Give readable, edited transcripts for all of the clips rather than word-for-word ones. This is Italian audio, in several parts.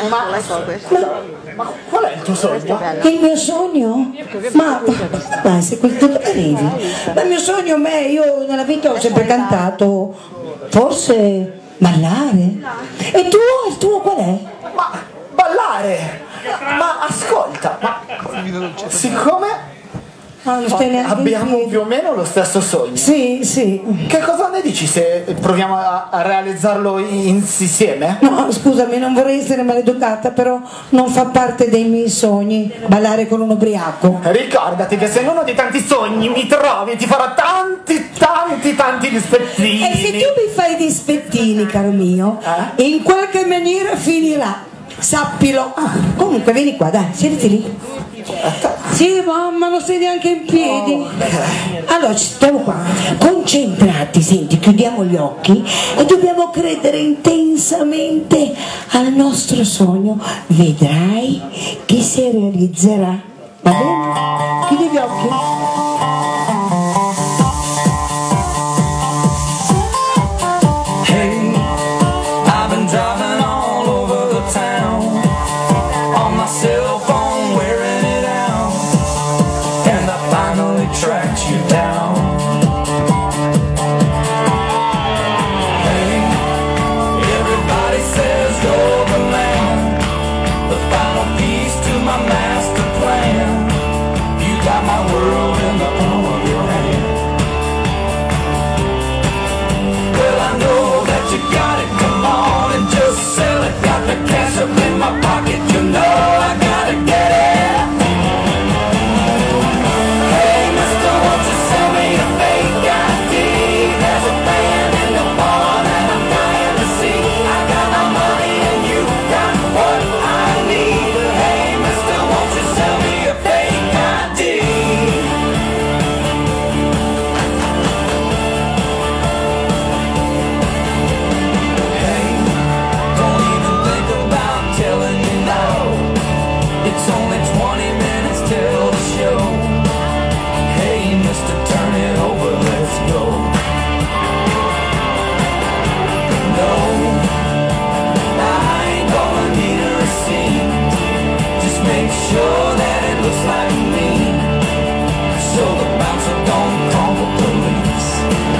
Ma qual è il tuo sogno? Il mio sogno? Ma se questo arrivi. Ma il mio sogno, io nella vita ho sempre cantato, forse ballare. E tu, il tuo qual è? Ma ballare! Ma ascolta, siccome abbiamo più o meno lo stesso sogno. Sì, sì. Che cosa ne dici se proviamo a realizzarlo insieme? No, scusami, non vorrei essere maleducata, però non fa parte dei miei sogni ballare con un ubriaco. Ricordati che se in uno dei tanti sogni mi trovi ti farò tanti dispettini. E se tu mi fai dispettini, caro mio, in qualche maniera finirà. Sappilo. Comunque vieni qua, dai, siediti lì. Sì, mamma, non sei neanche in piedi. Allora, stiamo qua. Concentrati, senti, chiudiamo gli occhi e dobbiamo credere intensamente al nostro sogno. Vedrai che si realizzerà. Va bene? Chiudi gli occhi. Tracked you down. Hey, everybody says you're the man, the final piece to my master plan. You got my world in the palm of your hand. Well, I know that you got it, come on and just sell it. Got the cash up in my pocket, you know I gotta get it. Sure that it looks like me, so the bouncer don't call the police.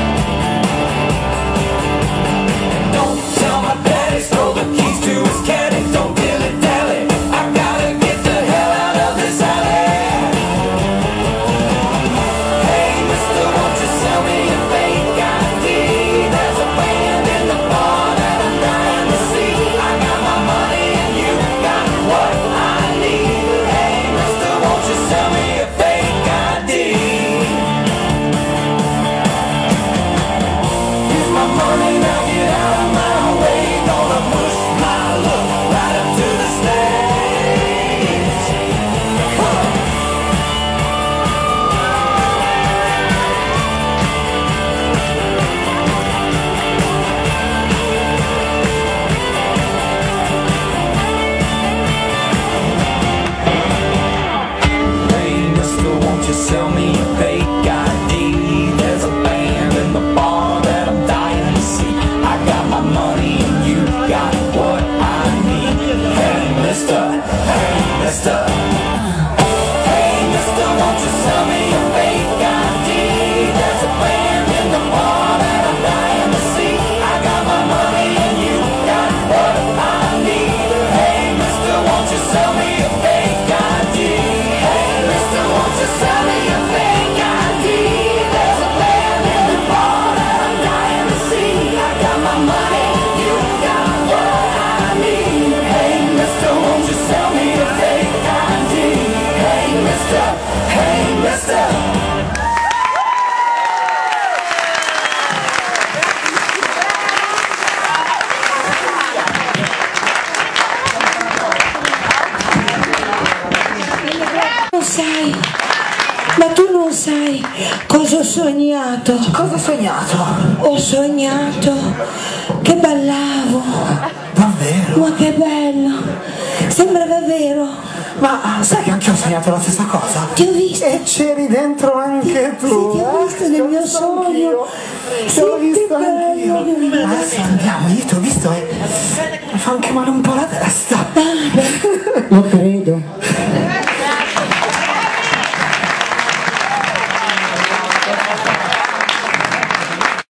And don't tell my daddy stole the keys to his caddy. Don't dilly-dally, I gotta get the hell out of this alley. Hey mister, won't you sell me a fake ID? There's a band in the bar that I'm dying to see. I got my money and you got what I need. Won't you sell me a fake ID? Here's my money, now get out of my way. Gonna push my luck right up to the stage. Sell me a fake ID. There's a band in the bar that I'm dying to see. I got my money and you got what I need. Hey mister, hey mister, won't you sell me a fake ID? There's a band in the bar that I'm dying to see. I got my money and you got what I need. Hey mister, won't you sell me a fake ID? Hey mister, won't you sell me a fake ID? There's a band in the bar that I'm dying to see. I got my money, you got what I need. Hey mister, won't you sell me a fake ID? Hey mister, hey mister. Non sai, ma tu non sai cosa ho sognato. Cosa hai sognato? Ho sognato che ballavo. Davvero? Ma che bello! Sembrava vero. Ma sai che anche io ho sognato la stessa cosa? Ti ho visto. E c'eri dentro anche tu. Sì, ti ho visto nel mio sogno. Ti ho visto che anch'io. bello. Adesso andiamo, io ti ho visto e mi fa anche male un po' la testa. Lo credo.